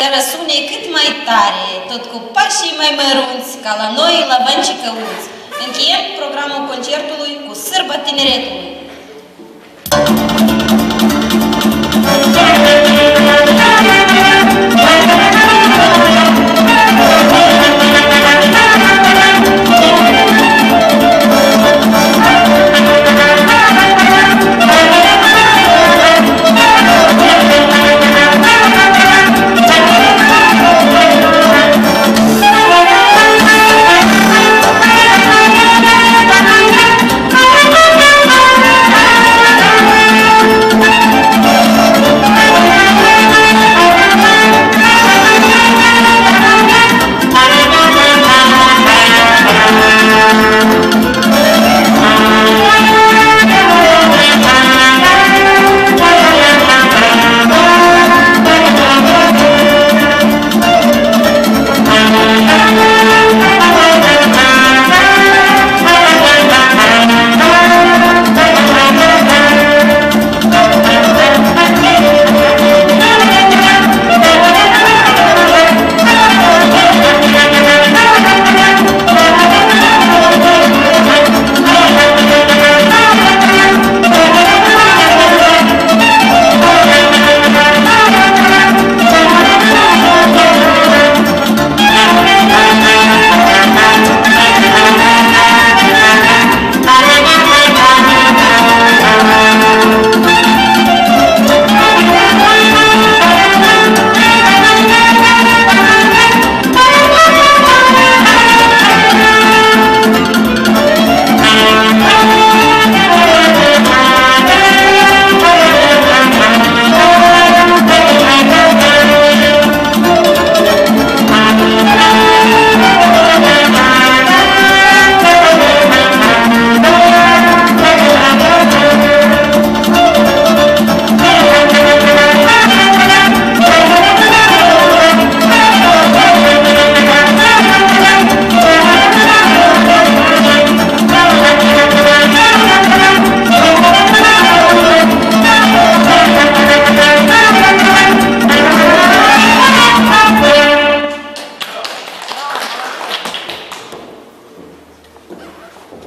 să răsune cât mai tare, tot cu pașii mai mărunți, ca la noi la Vâncii Căuți. Încheiem programul concertului cu Sârba Tineretului.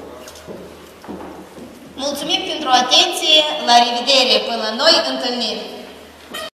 Mulțumim pentru atenție, la revedere, până la noi întâlniri!